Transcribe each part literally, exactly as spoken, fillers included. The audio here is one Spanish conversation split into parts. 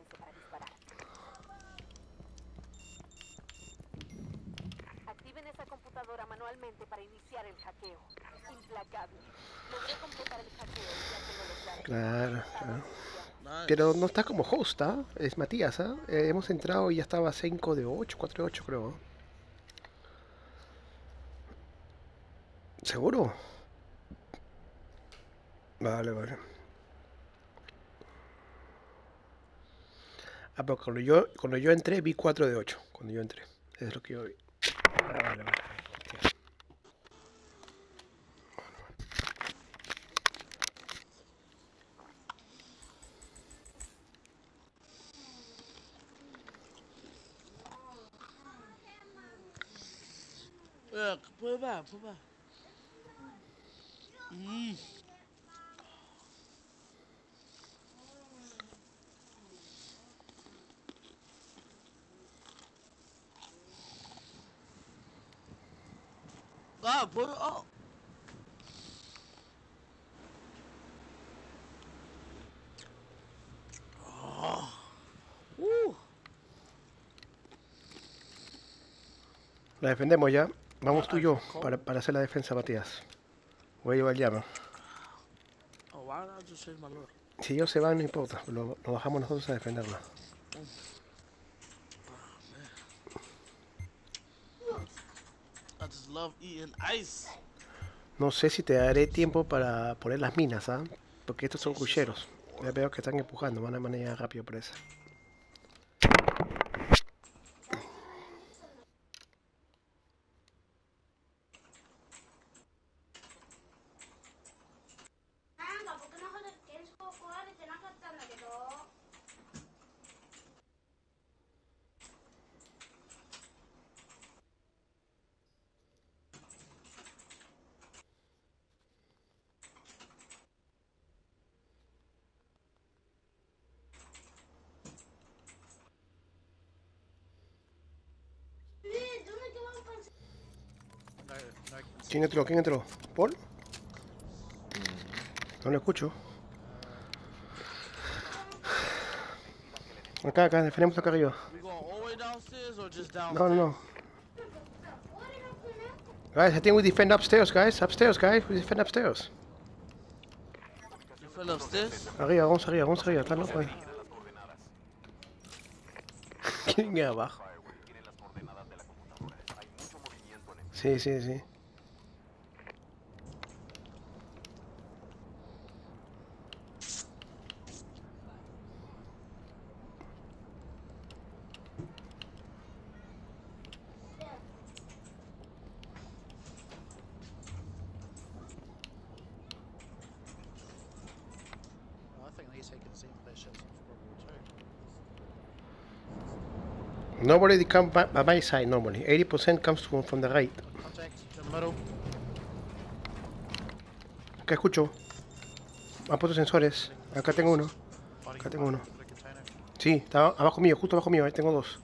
moverse para disparar. Activen esa computadora manualmente para iniciar el hackeo. Implacable. Logré completar el hackeo y ya tengo los datos. Claro, claro. Nice. Pero no está como host, ¿ah? Es Matías, ¿ah? Eh, hemos entrado y ya estaba cinco de ocho, cuatro de ocho creo. ¿Seguro? Vale, vale. Ah, pero cuando yo, cuando yo entré vi cuatro de ocho. Cuando yo entré. Es lo que yo vi. Ah, vale, vale. Hostia. Yeah, put it back, put it back. Mm. God, put it up. Oh. Woo. La defendemos ya. Vamos Uh, tú y I yo feel cold. para, para hacer la defensa, Matías. Voy a llevar el llama. Oh, why did I just change my look? Si ellos se van, no importa. Lo, lo bajamos nosotros a defenderla. Oh, man. I just love eating ice. No sé si te daré tiempo para poner las minas, ¿ah? Porque estos son These shits are cucheros. Ya veo que están empujando. Van a manejar rápido por eso. No, no ¿Quién entró? ¿Quién entró? ¿Paul? No lo escucho. Acá, acá, defendemos acá arriba. We going all the way downstairs or just No, downstairs? no, no. Guys, I think we defend upstairs, guys. Upstairs, guys. We defend upstairs. You fell upstairs? Arriba, vamos arriba, vamos arriba. Están locos ahí. ¿Quién es abajo? Sí, sí, sí. I think he's taking the same play ships from World War Two. Nobody come by, by my side normally. eighty percent comes from, from the right. Contact in the middle. Acá escucho. Han puesto sensores. Acá tengo uno. Fighting Acá tengo uno. for the container. Sí, está abajo mío, justo abajo mío. Ahí tengo dos.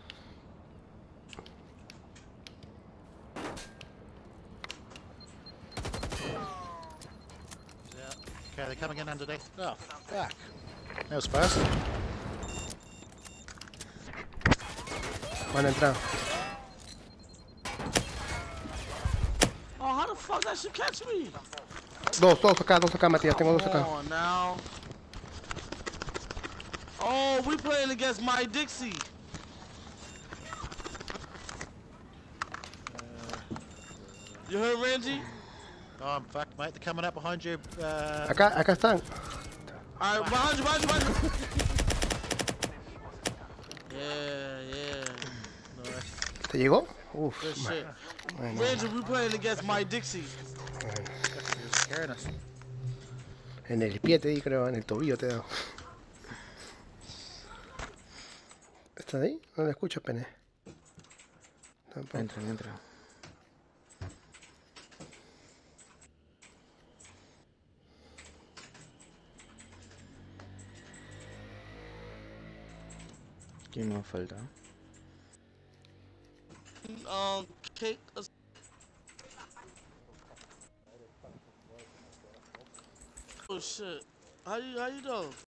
Yeah. Okay, they're coming in underneath. Oh, fuck. That was fast. Van a entrar. Oh, how the fuck that should catch me? Dos, dos acá, dos acá, Matías. Tengo dos Come acá. on now. Oh, we playing against My Dixie. You heard Randy? Oh, fuck, mate. They're coming up behind you. Uh, Acá, acá están. Alright, behind you, behind you, behind you. Yeah, yeah. Nice. ¿Te llegó? Uf. Good ma- shit. Bueno, Randy, we playing against My Dixie. bueno. you're scaring us. En el pie te di, creo, en el tobillo te he dado. ¿Estás ahí? No lo escucho, pene. Tampoco. Entra, entra. ¿Quién más falta? Um, cake. Oh shit. How you how you doing?